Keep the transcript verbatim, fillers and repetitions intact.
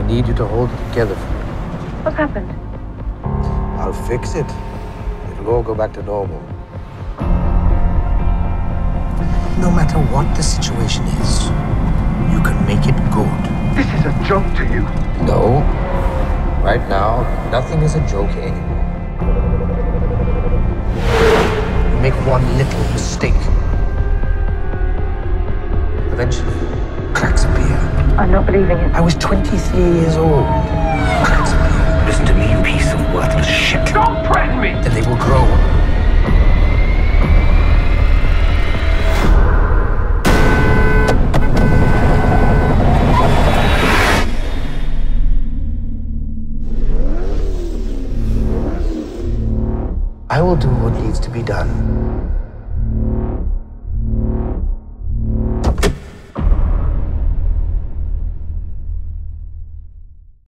need you to hold it together for me. What happened? I'll fix it. It'll all go back to normal. No matter what the situation is, you can make it good. This is a joke to you. No. Right now, nothing is a joke anymore. You make one little mistake. Eventually, cracks appear. I'm not believing it. I was twenty-three years old. Cracks appear. Listen to me, you piece of worthless shit. Don't threaten me! Then they will grow. I will do what needs to be done.